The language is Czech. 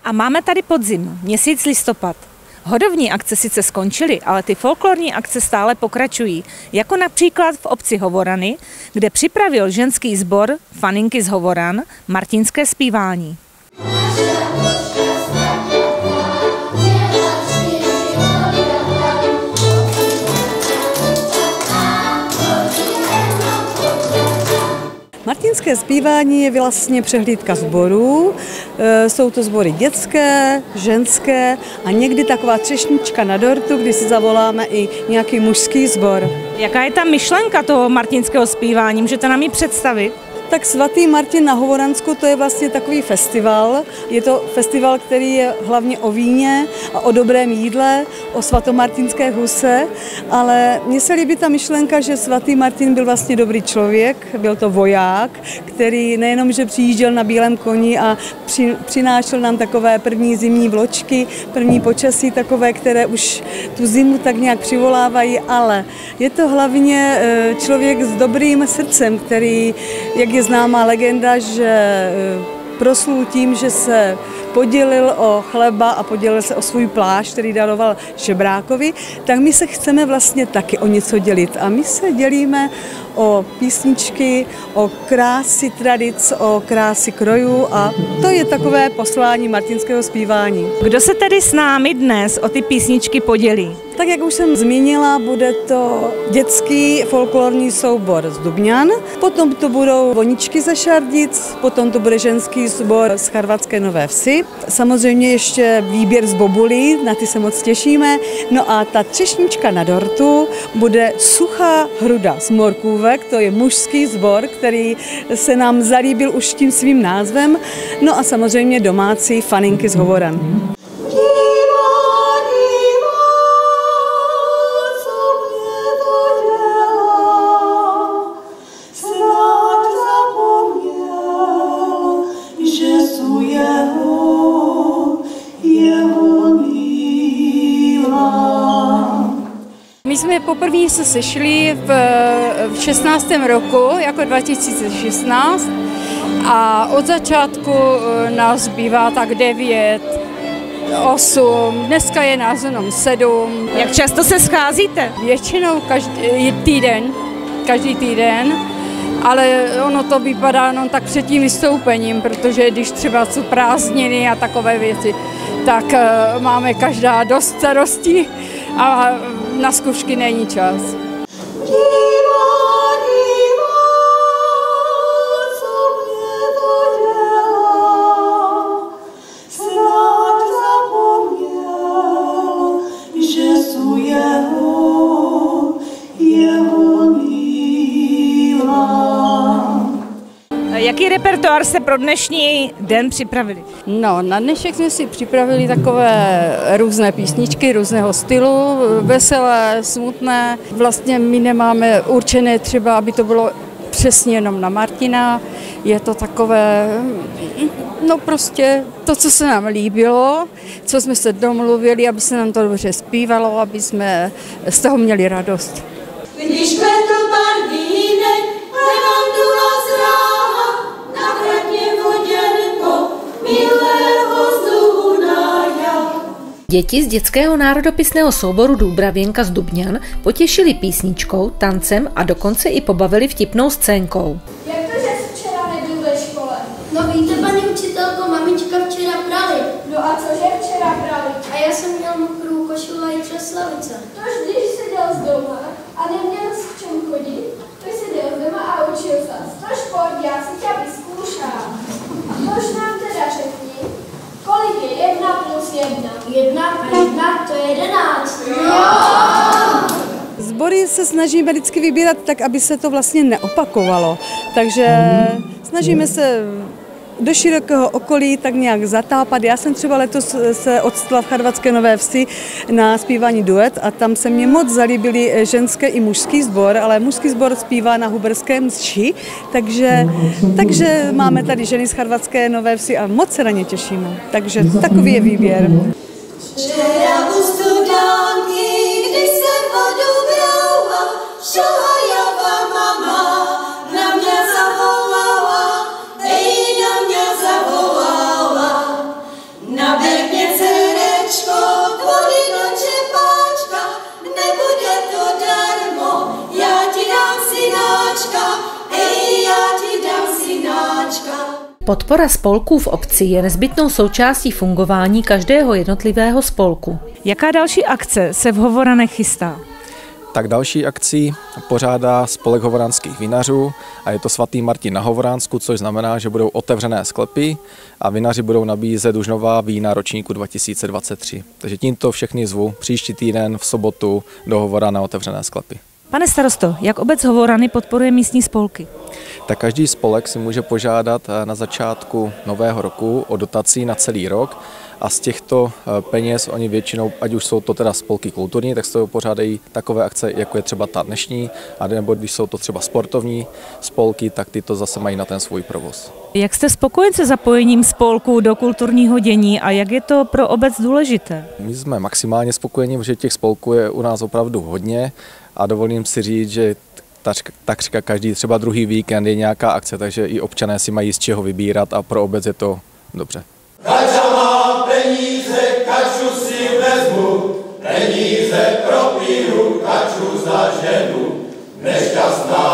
A máme tady podzim, měsíc listopad. Hodovní akce sice skončily, ale ty folklorní akce stále pokračují. Jako například v obci Hovorany, kde připravil ženský sbor Faninky z Hovoran martinské zpívání. Martinské zpívání je vlastně přehlídka sborů, jsou to sbory dětské, ženské a někdy taková třešnička na dortu, kdy si zavoláme i nějaký mužský sbor. Jaká je ta myšlenka toho martinského zpívání? Můžete nám ji představit? Tak svatý Martin na Hovoransku, to je vlastně takový festival. Je to festival, který je hlavně o víně a o dobrém jídle, o svatomartinské huse, ale mně se líbí ta myšlenka, že svatý Martin byl vlastně dobrý člověk, byl to voják, který nejenom, že přijížděl na bílém koni a přinášel nám takové první zimní vločky, první počasí takové, které už tu zimu tak nějak přivolávají, ale je to hlavně člověk s dobrým srdcem, který, jak je známá legenda, že proslul tím, že se podělil o chleba a podělil se o svůj plášť, který daroval žebrákovi, tak my se chceme vlastně taky o něco dělit. A my se dělíme o písničky, o krásy tradic, o krásy krojů a to je takové poslání martinského zpívání. Kdo se tedy s námi dnes o ty písničky podělí? Tak jak už jsem zmínila, bude to dětský folklorní soubor z Dubňan, potom to budou Voničky ze Šardic, potom to bude ženský sbor z Charvatské Nové Vsi, samozřejmě ještě výběr z Bobulí, na ty se moc těšíme, no a ta třešnička na dortu bude Suchá hruda z Morkůvek, to je mužský sbor, který se nám zalíbil už tím svým názvem, no a samozřejmě domácí Faninky z Hovoran. My jsme poprvé se sešli v 16. roku, jako 2016, a od začátku nás bývá tak 9, 8, dneska je nás jenom 7. Jak často se scházíte? Většinou každý týden, ale ono to vypadá jenom tak před tím vystoupením, protože když třeba jsou prázdniny a takové věci, tak máme každá dost starostí a na zkoušky není čas. Jaký repertoár se pro dnešní den připravili? No, na dnešek jsme si připravili takové různé písničky, různého stylu, veselé, smutné. Vlastně my nemáme určené třeba, aby to bylo přesně jenom na Martina. Je to takové, no prostě to, co se nám líbilo, co jsme se domluvili, aby se nám to dobře zpívalo, aby jsme z toho měli radost. Když kvetl barvínek, levandula zrála, na kratně voděnko, milého Zunaja. Děti z dětského národopisného souboru Důbravěnka z Dubňan potěšili písničkou, tancem a dokonce i pobavili vtipnou scénkou. Jak to, že jsi včera nebyl ve škole? No víte, paní učitelko, mamička včera prali. No a cože včera prali? A já jsem měl mokrou košili a i třeslavice. Tož když seděl z doma a neměl s čem chodit, to seděl z doma a učil se. Tož pojď, já si tě vyzkoušám. Tož nám teda řekni, kolik je 1 plus 1? 1 a 1 to je 11. Jo! Sbory se snažíme vždycky vybírat tak, aby se to vlastně neopakovalo, takže snažíme se do širokého okolí tak nějak zatápat. Já jsem třeba letos se odstala v Charvatské Nové Vsi na zpívání duet a tam se mě moc zalíbili ženské i mužský sbor, ale mužský sbor zpívá na Huberském Mši, takže máme tady ženy z Charvatské Nové Vsi a moc se na ně těšíme. Takže takový je výběr. Včera u studánky, když jsem vodu brala, šla Java mama, na mě zavolala, ej, na mě zavolala. Na Podpora spolků v obci je nezbytnou součástí fungování každého jednotlivého spolku. Jaká další akce se v Hovoranech chystá? Tak další akci pořádá spolek hovoranských vinařů a je to svatý Martin na Hovoránsku, což znamená, že budou otevřené sklepy a vinaři budou nabízet už nová vína ročníku 2023. Takže tímto všechny zvu příští týden v sobotu do Hovora na otevřené sklepy. Pane starosto, jak obec Hovorany podporuje místní spolky? Tak každý spolek si může požádat na začátku nového roku o dotaci na celý rok a z těchto peněz oni většinou, ať už jsou to teda spolky kulturní, tak z toho pořádají takové akce, jako je třeba ta dnešní, a nebo když jsou to třeba sportovní spolky, tak ty to zase mají na ten svůj provoz. Jak jste spokojen se zapojením spolků do kulturního dění a jak je to pro obec důležité? My jsme maximálně spokojeni, protože těch spolků je u nás opravdu hodně a dovolím si říct, že takřka každý třeba druhý víkend je nějaká akce, takže i občané si mají z čeho vybírat a pro obec je to dobře. Kača má peníze, kaču si vezmu, peníze propiju, kaču za ženu, nešťastná